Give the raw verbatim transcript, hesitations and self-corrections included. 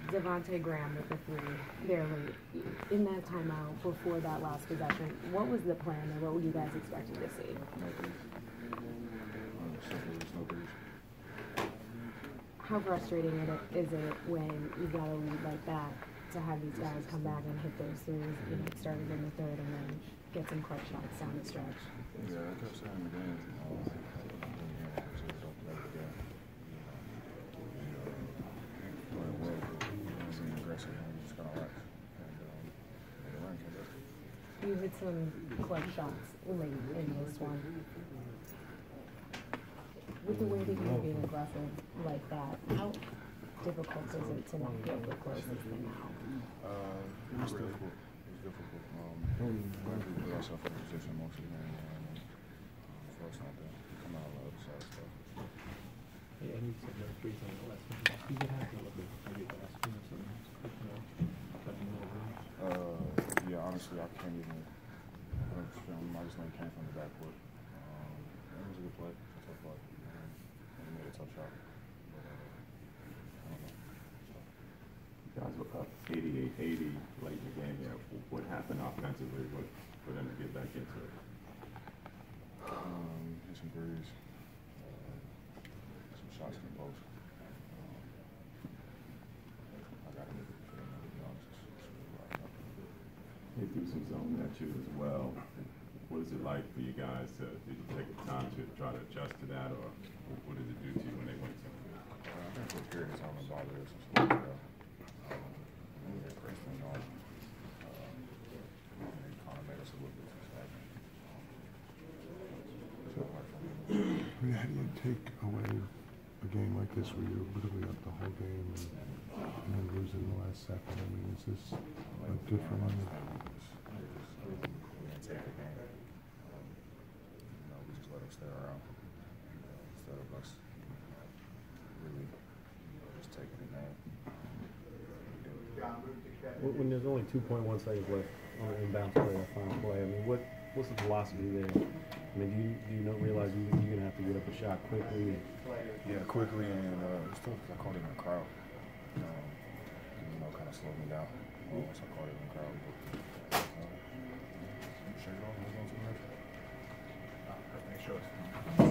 Devonte Graham with the three there late. In that timeout, before that last possession, what was the plan and what were you guys expecting to see? How frustrating is it when you got a lead like that to have these guys come back and hit those threes, you know, started in the third and then get some clutch shots down the stretch? Yeah, I kept saying the game. Um, You hit some clutch shots late in this one. With the way that you're being aggressive like that, how difficult is it to not get the closest thing out? Uh, it was difficult. It was difficult. Um, we put ourselves in a position most of the game, and um, for us not to come out on the other side of stuff. Yeah, and you said no threes on the last one. You would have to look at maybe the last one or something. Uh, yeah, honestly, I can't even. I just know he came from the backcourt. Um, it was a good play. It was a tough play. Um, he made a tough shot. But, uh, I don't know. So. You guys were up eighty-eight eighty late in the game. Yeah, what happened offensively for, for them to get back into it? Um, hit some threes. Uh, some shots in the post. Um, I got to move it for them, to be honest. They threw some zone at you as well. What is it like for you guys to, did you take the time to try to adjust to that, or what did it do to you when they went to it? Uh, I think for a period of time it bothered us as well. Um, we were pressed in on. Um, it kind of made us a little bit too stagnant. I mean, how do you take away a game like this where you're literally up the whole game and, and then lose in the last second? I mean, is this a different one? We didn't take the game. Um, you know, we just let them stay around uh, instead of us really you know, just taking the game. When there's only two point one seconds left on the inbound play, that final play, I mean, what what's the philosophy there? I mean, do you do you not realize you, you're gonna have to get up a shot quickly? And yeah, quickly, and uh, it's tough because I caught it in the crowd. Um, you know, kind of slowed me down uh, once I caught it in the crowd. But, uh, shake it off, move on to the next one. Nah, I think sure.